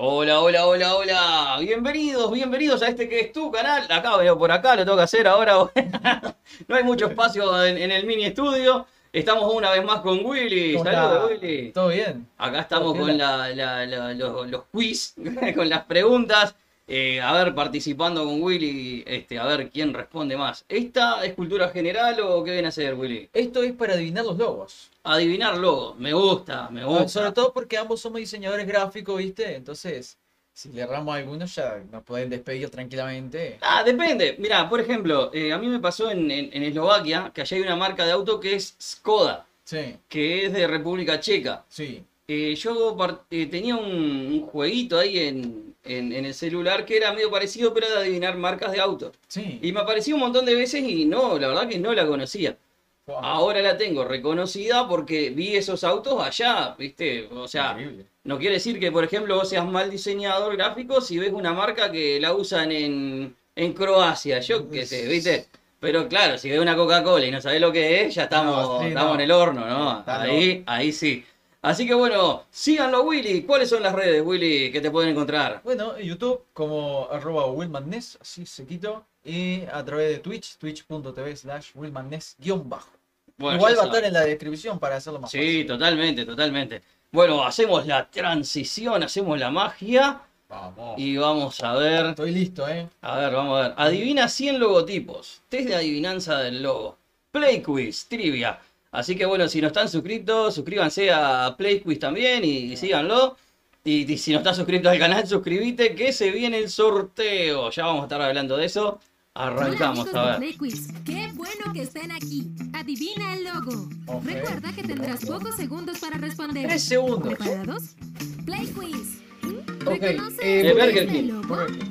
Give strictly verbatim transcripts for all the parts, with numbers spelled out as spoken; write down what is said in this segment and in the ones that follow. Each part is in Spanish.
Hola, hola, hola, hola. Bienvenidos, bienvenidos a este que es tu canal. Acá, veo por acá, lo tengo que hacer ahora. No hay mucho espacio en, en el mini estudio. Estamos una vez más con Willy. ¿Cómo Saludos, está? Willy. ¿Todo bien? Acá ¿Todo estamos con piola? la, la- la- los, los quiz, con las preguntas. Eh, a ver, participando con Willy, este, a ver quién responde más. ¿Esta es cultura general o qué viene a ser, Willy? Esto es para adivinar los logos. Adivinar logo. Me gusta, me Ah, sobre gusta. todo porque ambos somos diseñadores gráficos, ¿viste? Entonces, si le erramos a alguno, ya nos pueden despedir tranquilamente. Ah, depende. Mira, por ejemplo, eh, a mí me pasó en, en- en Eslovaquia que allá hay una marca de auto que es Skoda, Sí, que es de República Checa. sí. Eh, yo par- eh, tenía un, un jueguito ahí en, en- en el celular que era medio parecido, pero era de adivinar marcas de autos. Sí. Y me apareció un montón de veces y no, la verdad que no la conocía. Wow, Ahora la tengo reconocida porque vi esos autos allá, ¿viste? O sea, increíble. no quiere decir que, por ejemplo, vos seas mal diseñador gráfico si ves una marca que la usan en, en Croacia, yo qué sé, ¿viste? Pero claro, si ves una Coca-Cola y no sabés lo que es, ya estamos, No, sí, estamos no. en el horno, ¿no? Está Ahí, ahí sí. Así que bueno, síganlo, Willy. ¿Cuáles son las redes, Willy, que te pueden encontrar? Bueno, en YouTube como arroba willmanness, así sequito. Y a través de Twitch, twitch.tv slash willmanness guión bajo. Bueno, Igual ya va a estar saben. en la descripción para hacerlo más Sí, fácil. totalmente, totalmente. Bueno, hacemos la transición, hacemos la magia Vamos. y vamos a ver. Estoy listo, ¿eh? A ver, vamos a ver. Adivina cien logotipos. Test de adivinanza del logo. Play Quiz, trivia. Así que bueno, si no están suscritos, suscríbanse a Play Quiz también y, y síganlo. Y, y si no estás suscrito al canal, suscríbete que se viene el sorteo. Ya vamos a estar hablando de eso. Hola Arrancamos, amigos a de ver. Play Quiz, qué bueno que estén aquí. Adivina el logo. Ok. Recuerda que tendrás pocos segundos para responder. Tres segundos. ¿Preparados? Play Quiz. Ok, ¿Reconoces eh, De Burger este King. logo? Correcto.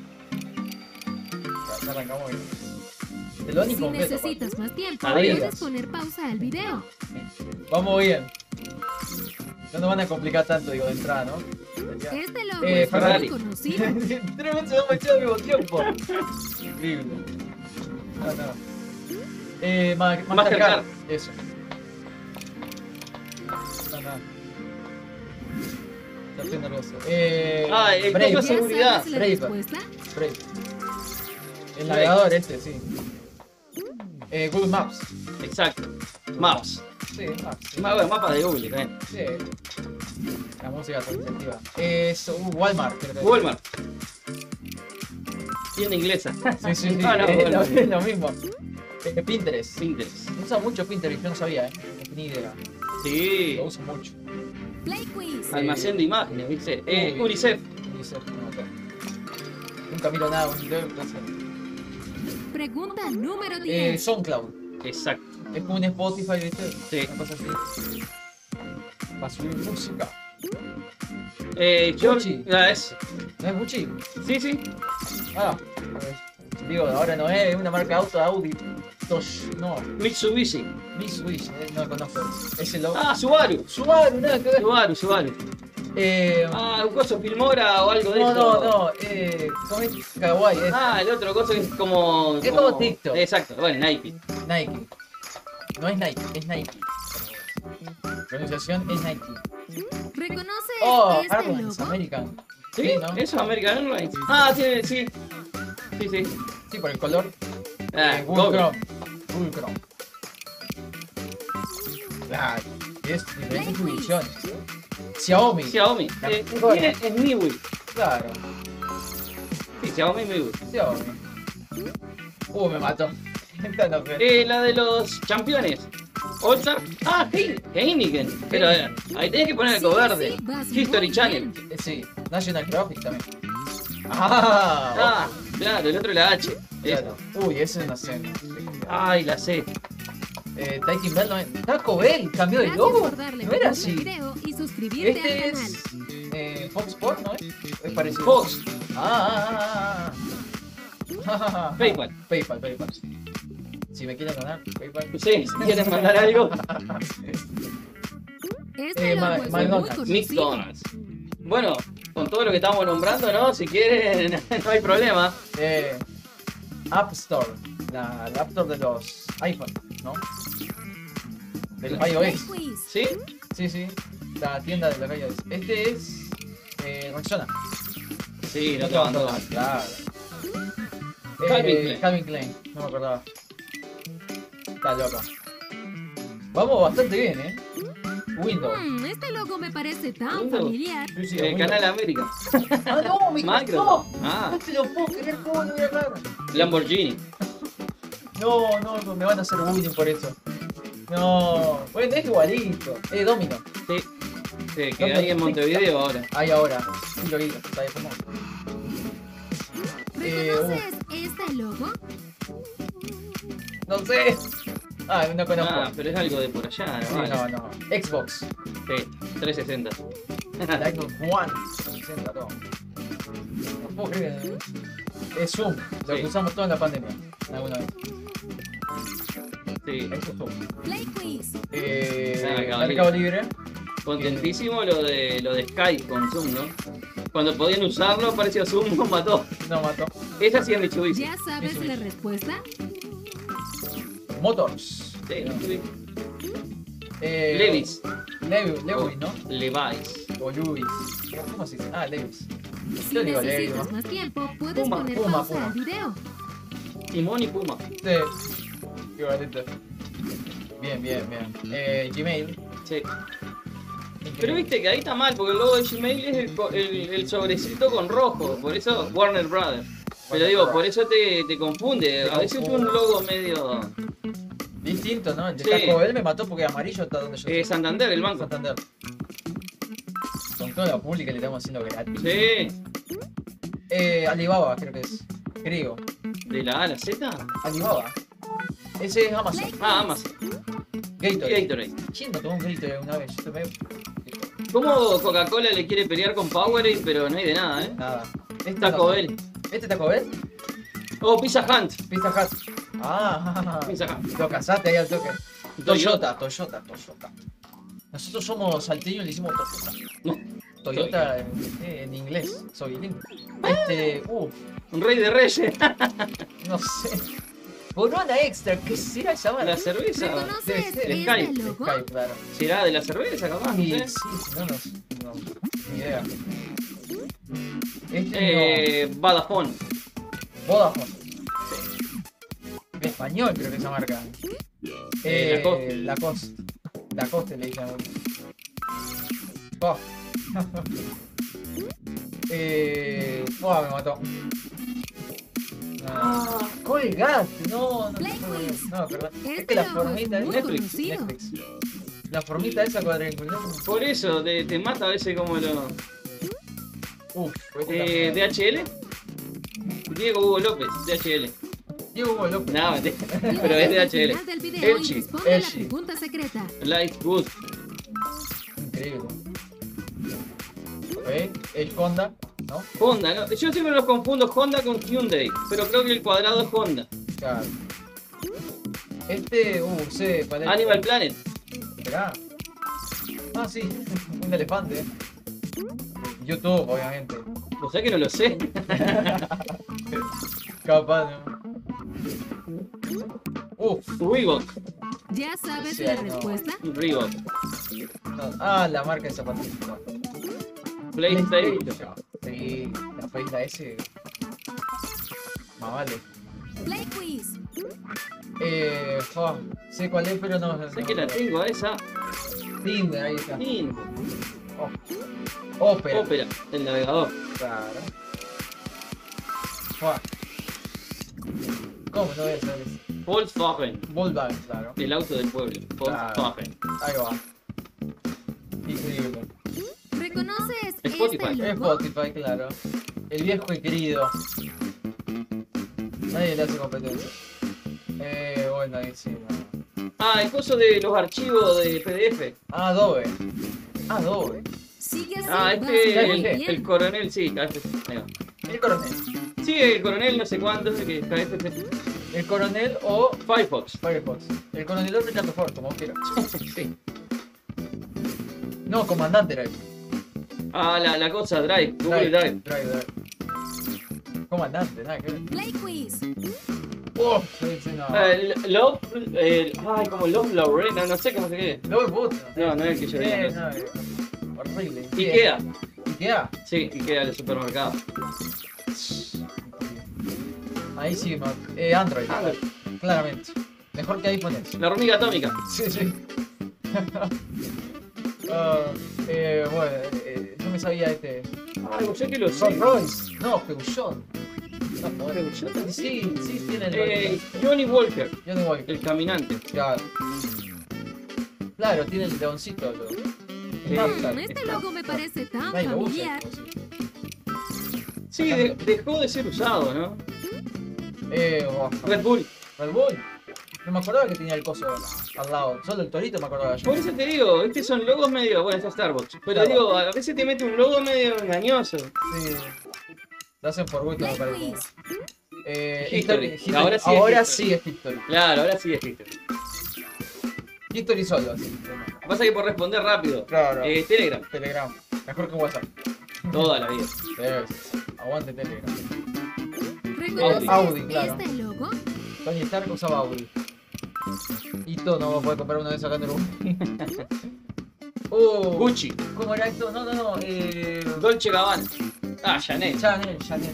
Ya, ya arrancamos bien. Te lo dan Si incompleto, necesitas más tiempo, Adiós. puedes poner pausa al video. aparte. Vamos bien. No nos van a complicar tanto, digo, de entrada, ¿no? Ya. Este logo Eh, es Ferrari. muy conocido. Tres veces vamos a echar al mismo tiempo. Increíble. No, no. Eh, Ma- Mastercard. Mastercard. Eso. No, no. Ya estoy nervioso. Eh, Ah, el Brave. coso ¿Ya seguridad. sabes la Brave. respuesta? Brave. El navegador este, sí. Eh, Google Maps. Exacto. Maps. Sí, Maps. Ma- bueno, mapa de Google también. Sí. La música transitiva. Es uh, Walmart, creo que es. Walmart. Tienda inglesa. Sí, sí, sí. Ah, no, es, bueno. lo, es lo mismo. Eh, Pinterest. Pinterest. Usa mucho Pinterest, yo no sabía, ¿eh? Ni idea. Sí. Lo uso mucho. Play Quiz. Almacén de imágenes, ¿viste? Eh, Uy. UNICEF. Unicef, no, acá. Nunca miro nada, Unicef, entonces. Pregunta número Eh, diez. SoundCloud. Exacto. Es como un Spotify, ¿viste? Sí. Una cosa así. Para subir música. Eh, yo, Gucci. ah, es, ¿No es Gucci? sí, sí. Ah, pues, digo, ahora no es una marca de auto, Audi. Tosh, no, Mitsubishi. Mitsubishi, eh, no lo conozco. Es el logo. Ah, Subaru. Subaru, nada que ver. Subaru, Subaru. Eh, Ah, un coso Filmora o algo de no, eso. no, no, eh, ¿cómo es? Kawaii, es Ah, el otro coso que es como. Es como TikTok. Exacto, bueno, Nike. Nike. No es Nike, es Nike. Pronunciación es Nike. ¿Reconoces Oh, este Airlines, logo? American. ¿Sí? Sí, ¿no? ¿Eso es American Airlines? Ah, tiene, sí. Sí, sí. Sí, por el color. Ah, Eh, Google Google. Chrome. Google Chrome. Claro, es diferentes divisiones. Xiaomi. Xiaomi. La Eh, mejor. tiene- es MIUI. Claro, Sí, Xiaomi MIUI. Xiaomi. Uh, me mató. Esta no fue. Eh, la de los campeones. Olsa. Ah, Heine- Heineken. Pero eh, ahí tenés que poner el Sí, verde. sí, vas History muy Channel. bien. Eh, sí, National Geographic también. Ah, Ah, claro, el otro la H. Es- claro. Uy, ese no sé. no sé. Ay, la C. Eh, Taking Bell no es. Taco Bell cambió de Gracias logo. por darle No era me gusta al así. video y suscribirte Este al canal. es. Eh, Fox Sport, ¿no es? Es parecido. Fox. Ah, ah, ah, ah. PayPal. PayPal, PayPal. Si me quieren donar, PayPal. Sí, si quieres mandar algo. Este Eh, logo Ma- es muy McDonald's. conocido. McDonald's. Bueno, con todo lo que estamos nombrando, ¿no? Si quieren, no hay problema. Eh, App Store. La, la App Store de los iPhone, ¿no? Del Play iOS. Quiz. ¿Sí? Sí, sí. La tienda de los iOS. Este es. Eh, Rexona. Sí, no te Otro abandona. abandonado, claro. Calvin Eh, Klein. Calvin Klein, no me acordaba. Está loco. Vamos bastante bien, ¿eh? Windows. Hmm, este logo me parece tan Windows. familiar. Sí, sí, El Windows. Canal América. Ah, no, me Microsoft. costó. Ah, No te lo puedo creer, ¿cómo lo voy a errar? Lamborghini. No, no, no, me van a hacer bullying por eso. No, bueno, es igualito. Eh, Domino. Sí. Sí, que hay en Montevideo ahora. Ahí ahora. Sí, lo vi, ¿sabes cómo? Eh, ¿Reconoces este logo? No sé. Ah, no conozco. Ah, pero es algo de por allá, Sí, ¿no? Vale. no, no. Xbox. Sí, trescientos sesenta. La Xbox One. sesenta, todo. No puedo creer. ¿eh? Es Zoom. Lo Sí. que usamos toda la pandemia. Alguna vez. Sí. Eso es Zoom. Play Quiz. Eh, Ah, Mercado Mercado Libre. Contentísimo lo de lo de Skype con Zoom, ¿no? Cuando podían usarlo, apareció Zoom, nos mató. No mató. Esa sí es Mitsubishi. ¿Ya sabes Mitsubishi. la respuesta? Motors. Sí, Mitsubishi. Eh, Levis. Levi, Levi, ¿no? Levi's. O Lewis. ¿Cómo se dice? Ah, Levis. Si Yo digo Levi, necesitas ¿no? más tiempo, puedes Puma, poner Puma, pausa Puma. al video. Timón y Puma. Sí. Igualito. Bien, bien, bien. Eh, Gmail. Sí. Pero viste que ahí está mal, porque el logo de Gmail es el, co- el, el sobrecito con rojo. Por eso Warner Brothers. Pero digo, por eso te, te confunde. Te A veces es un confunde. logo medio. Distinto, ¿no? El de Sí. Taco Bell me mató porque amarillo está donde yo Eh, estoy. Santander, el banco. Santander. Con toda la pública le estamos haciendo gratis. Sí. Eh, Alibaba, creo que es. Griego. ¿De la A a la Z? Alibaba. Ese es Amazon. Play Ah, Quiz. Amazon. Gatorade. Gatorade. ¿Quién no tomó un Gatorade una vez? Yo tomé. ¿Cómo Coca-Cola le quiere pelear con Powerade, pero no hay de nada, eh? Nada. Este Taco no sé. Bell. ¿Este Taco Bell? Oh, Pizza Hunt. Pizza Hut. Ah, Pizza Hut. lo casaste ahí al toque. Toyota. Toyota, Toyota, Toyota. Nosotros somos salteños y le hicimos Toyota. No. Toyota en, eh, en inglés, soy bilingüe. Este, uff, Un rey de reyes. no sé. Corona extra, ¿qué será esa La banda? cerveza. ¿Reconoces Debe ser. este Skype, logo? Skype, claro. ¿Será de la cerveza, capaz? No Sí, sé. sí, sí, no, no, no, ni idea. Este Eh, Vodafone. no, Vodafone. En español creo que esa marca. Eh, Lacoste. Lacoste. Lacoste le dicen. Oh. eh, oh, me mató. Ah, Colgate, no, no, Play no, quiz. no, perdón. Es Este que la logo es formita muy Netflix, conocido. Netflix. La formita esa cuadrangular. Por eso te, te mata a veces como lo. Uf, Eh, D H L. Diego Hugo López, D H L. Diego Hugo López. No, mentira. Pero es D H L. Al final del video y Elchi. responde a la Elchi. pregunta secreta. Life Good. Increíble. Ok, el Honda, ¿no? Honda, ¿no? Yo siempre los confundo Honda con Hyundai, pero creo que el cuadrado es Honda. Claro. Este, uh, sé, ¿cuál es? Animal Planet. Esperá. Ah, sí, un elefante. YouTube, obviamente. O sea que no lo sé. Capaz, ¿no? Uf, Reebok. ¿Ya sabes Sí, la no. respuesta? Reebok. no. Ah, la marca de zapatos. PlayStation. Sí, la Play, la S. Más vale. Play Quiz. Eh, oh, sé cuál es, pero no. Sé no, que la no. tengo a esa. Tinder, ahí está. Sí, Oh. Opera. Opera, el navegador. Claro. Fuck. ¿Cómo no voy a saber eso? Volkswagen. Volkswagen, claro. El auto del pueblo. Volkswagen. Ahí va. Increíble. ¿Reconoces Spotify. este logo? Spotify, claro. El viejo y querido. Nadie le hace competencia. Eh, bueno, ahí sí. No. Ah, el coso de los archivos de P D F. Ah, Adobe. Adobe. Sigue así, Ah, vas este, muy el, bien. el coronel, sí, K F C. Ahí va. El coronel. Sí, el coronel no sé cuánto, que K F C. El coronel o Firefox. Firefox. El coronel o Ricardo Ford, como quiera. Sí. No, comandante era él. Ah, la, la cosa, Drive, Google Drive. Drive, Drive. Comandante, nada que ver. Play Quiz. Oh, sí, sí, no. Ah, el Love, el, ay, como Love Lorena, no sé cómo se quede. No, puta. No, no es el que yo Eh, digo. no, eh, horrible. Ikea. ¿Ikea? Sí, y queda el supermercado. Ahí sí, ma- eh, Android, Android. claramente. Mejor que iPhone es. La hormiga atómica. Sí, sí. Ah, eh, bueno, eh, no me sabía este. Ay, yo que lo Rolls sé. Royce. No, Peugeot. No, Peugeot. Sí, sí, tiene el. Eh, Johnny Walker, Yo no voy. el caminante. Claro. Claro, tiene el leoncito. Lo... Eh, Snapchat. Mm, este logo me parece tan Nadie lo usa. familiar. esto, sí. Sí, de- dejó de ser usado, ¿no? Eh, oh, Red Bull. Red Bull. No me acordaba que tenía el coso al lado. Solo el torito me acordaba yo. Por eso te digo, estos son logos medio. Bueno, esto es Starbucks. Pero Starbucks. digo, a veces te mete un logo medio engañoso. Sí. Lo hacen por gusto, me Play parece. quiz. Eh, History. History. Ahora sí es Ahora History. sí es History. Claro, ahora sí es History. History solo, así. Pasa que por responder rápido. Claro. Eh, Telegram, Telegram. Mejor que WhatsApp. toda la vida. Es- Aguante Telegram. ¿Reconoces Audi, claro. este logo? Tony Stark usaba Audi. Y todo no va a poder comprar una vez acá en Uruguay. Oh, Gucci, ¿Cómo era esto? No, no, no. Eh... Dolce Gabbana. Ah, Chanel. Chanel, Chanel.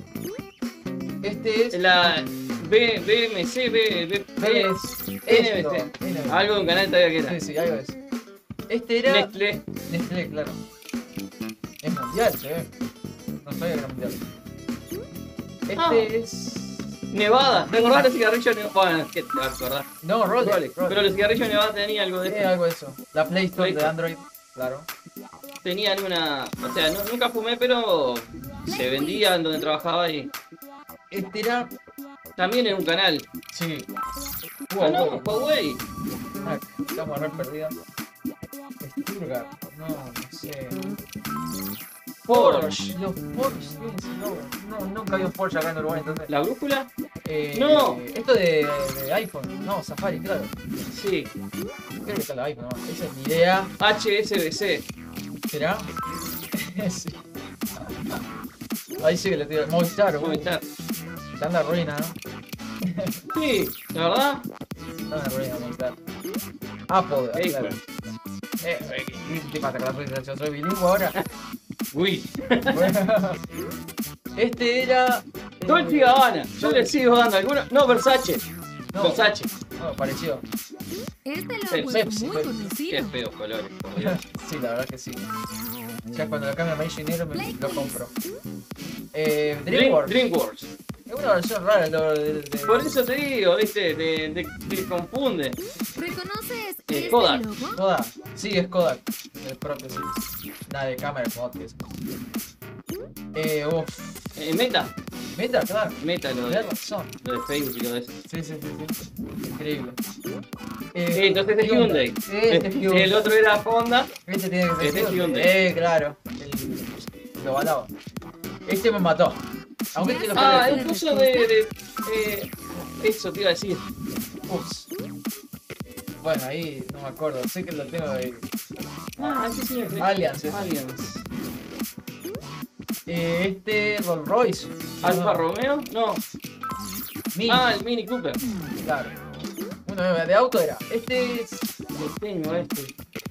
Este es. La B, BMC, B, B, B, es N B esto, C. N B C. Algo de un canal todavía que era. Sí, sí, algo es. Este era. Nestlé. Nestlé, claro. Es mundial, se ve. No sabía que era mundial. Este Ah. es. Nevada. ¿Te acordás de los cigarrillos Nevada? Bueno, ¿qué te vas a acordar? No, Rolex. Rolex. Rolex. Pero los cigarrillos Nevada tenían algo de Eh, esto. algo de eso. La Play Store Play de Store. Android, claro. Tenían una. O sea, no- nunca fumé, pero se vendían donde trabajaba y. Este era. También en un canal. Sí. Ah, no, Huawei. Ah, estamos re perdidos. Sturgar. No, no sé. Porsche. Los Porsche, sí, sí, no, no, nunca había un Porsche acá en Uruguay entonces. ¿La brújula? Eh, No. Esto de, de iPhone, no, Safari, claro. Sí. Creo que está el iPhone, no. Esa es mi idea. H S B C. ¿Será? Sí. Ahí sí que le tiro. Movistar, uh, Movistar. ya anda ruina, ¿no? Sí, la verdad. Ya anda ruina Movistar. Apple, Apple. claro. Eh, eh, ¿qué pasa con la presentación? Soy bilingüe ahora. Uy. Bueno, este era. eh, Dolce Gabbana. Yo le sigo dando algunos. No, Versace. No, Versace. no, pareció. Este Sí, logo Pepsi, es muy Pepsi. Qué conocido. feos colores, por Dios. Sí, la verdad que sí. Ya cuando lo cambia amarillo y negro me lo compro. Eh, Dream, DreamWorks. DreamWorks. Es una versión rara lo de, de- Por eso te digo, viste, te, te, te confunde. ¿Reconoces Eh, este Kodak. logo? Kodak. Sí, es Kodak. El propio, sí. Nada de cámara, mod, que es. Eh, uff. Eh, Meta. Meta, claro. Meta, lo Tenés de, razón. lo de Facebook y todo eso. Sí, sí, sí, sí. Increíble. Eh, entonces es Hyundai. Este es Hyundai. El otro era Honda. Este tiene que ser Este es Hyundai. Eh, claro. El, lo balado. Este me mató. Aunque este lo Ah, pone- el coso de, de eh, eso te iba a decir. Ups. Bueno, ahí no me acuerdo. Sé que lo tengo de. Ah, ese sí es. Allianz, ese. Allianz. Eh, este Rolls Royce. Alfa No, Romeo, no. Mini. Ah, el Mini Cooper. Claro. Uno de de auto era. Este es. Lo tengo este.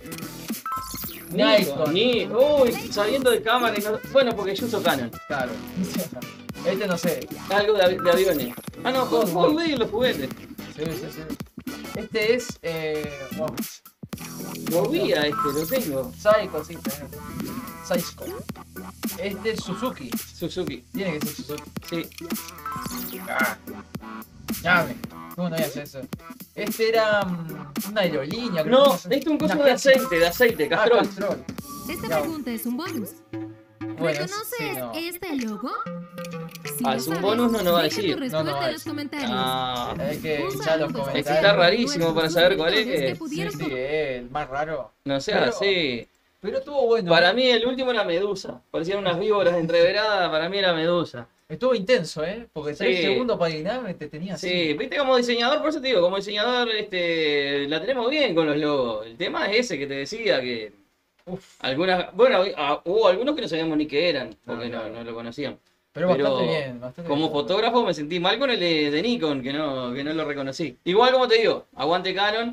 Nikon. Ni, uy, saliendo de cámara y no. Bueno, porque yo uso Canon. Claro. Este no sé. Algo de, avi- de aviones. Ah, no, Hot Hot Wheels. Wheels, los juguetes. Sí, sí, sí. Este es. Eh. Oh, Movía este, lo tengo. Psycho, sí, tenés. Psycho. Este es Suzuki. Suzuki. Tiene que ser Suzuki. Sí. Ah. Llame. ¿Cómo no voy a hacer eso? Este era mm, una aerolínea. creo No, que este es un coso Una de agencia. aceite, de aceite, Ah, Castrol. Castrol. Esta Ya. pregunta es un bonus. Bueno, ¿Reconoces sí, no. este logo? Si Ah, lo es un sabes, bonus, no nos va a deja decir. tu No, respuesta no va a en los decir. comentarios. Ah, Hay que Un echar los saludo comentarios. especial Está a rarísimo nuestros para saber cuál suscriptores es. que Sí, pudieron sí, eh, el más raro. no sea Pero- así. Pero estuvo bueno. Para mí el último era Medusa. Parecían unas víboras entreveradas, para mí era Medusa. Estuvo intenso, ¿eh? Porque tres Sí. segundos para adivinar te tenía así. Sí, viste como diseñador, por eso te digo, como diseñador este, la tenemos bien con los logos. El tema es ese que te decía que Uf. algunas, bueno, ah, hubo algunos que no sabíamos ni qué eran, porque No, no, claro. no lo conocían. Pero, Pero bastante bien. Bastante Como bien. fotógrafo me sentí mal con el de, de Nikon, que no, que no lo reconocí. Igual como te digo, aguante Canon.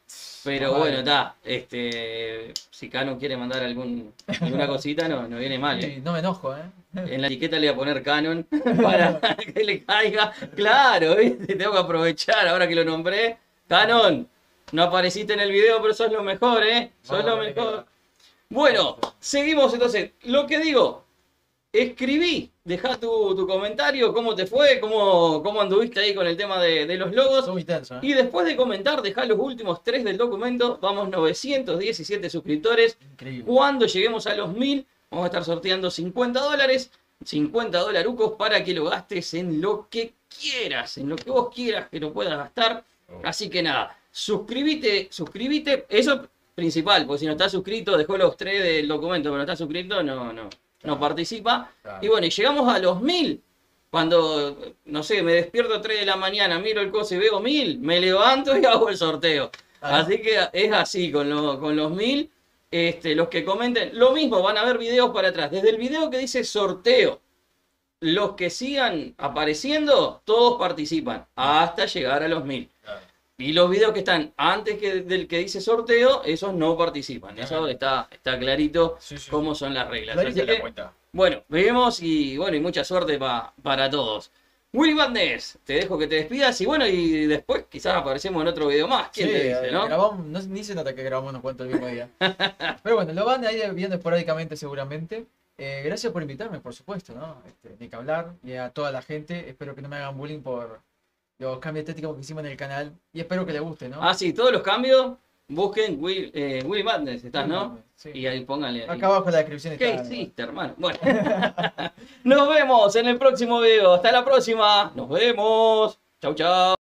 Pero Vale. bueno, está. Este, si Canon quiere mandar algún, alguna cosita, no, no viene mal. ¿eh? Sí, no me enojo, ¿eh? En la etiqueta le voy a poner Canon para que le caiga. Claro, ¿viste? Tengo que aprovechar ahora que lo nombré. Canon, no apareciste en el video, pero sos lo mejor, ¿eh? Sos Vamos lo a ver mejor. qué- Bueno, seguimos entonces. Lo que digo, escribí, dejá tu, tu comentario, cómo te fue, cómo, cómo anduviste ahí con el tema de, de los logos. Soy muy tenso, ¿eh? Y después de comentar, dejá los últimos tres del documento. Vamos novecientos diecisiete suscriptores. Increíble. Cuando lleguemos a los mil, vamos a estar sorteando cincuenta dólares. cincuenta dolarucos para que lo gastes en lo que quieras, en lo que vos quieras que lo puedas gastar. Así que nada, suscríbete, suscríbete. Eso es principal, porque si no estás suscrito, dejó los tres del documento, pero no estás suscrito, no, no, no participa. Claro. Y bueno, y llegamos a los mil. Cuando, no sé, me despierto a tres de la mañana, miro el coso y veo mil, me levanto y hago el sorteo. Ah. Así que es así con, lo- con los mil. Este, los que comenten, lo mismo, van a ver videos para atrás. Desde el video que dice sorteo, los que sigan apareciendo, todos participan hasta llegar a los mil. Claro. Y los videos que están antes que del que dice sorteo, esos no participan. Eso Ajá. está, está clarito Sí, sí. cómo son las reglas. Clarita Así la que, cuenta. bueno, vemos y bueno, y mucha suerte pa- para todos. Willy Madness, te dejo que te despidas y bueno, y después quizás aparecemos en otro video más. ¿Quién Sí, te dice, eh, no? grabamos, no- ni se nota que grabamos unos cuantos el mismo día. Pero bueno, lo van a ir viendo esporádicamente seguramente. Eh, gracias por invitarme, por supuesto, ¿no? Este, ni que hablar. Y a toda la gente, espero que no me hagan bullying por los cambios estéticos que hicimos en el canal. Y espero que les guste, ¿no? Ah, sí, todos los cambios, busquen Will, eh, Willy Madness, ¿estás, no? Sí. Y ahí pónganle. ahí. Acá abajo en la descripción ¿Qué está. hiciste, hermano? Bueno, nos vemos en el próximo video. Hasta la próxima. Nos vemos. Chau, chau.